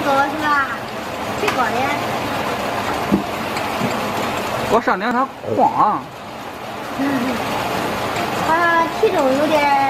是吧？挺高的。 我上两它晃。 好像体重有点